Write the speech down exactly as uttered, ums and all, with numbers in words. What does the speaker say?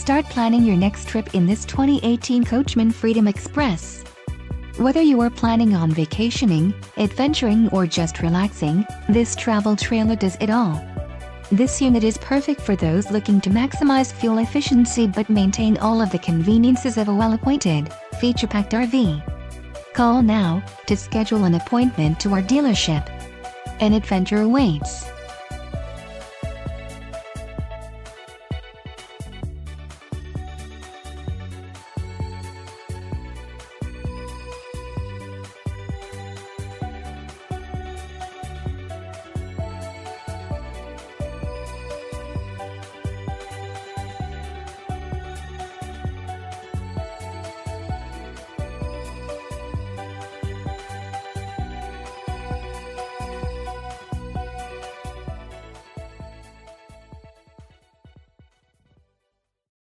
Start planning your next trip in this twenty eighteen Coachmen Freedom Express. Whether you are planning on vacationing, adventuring or just relaxing, this travel trailer does it all. This unit is perfect for those looking to maximize fuel efficiency but maintain all of the conveniences of a well-appointed, feature-packed R V. Call now to schedule an appointment to our dealership. An adventure awaits.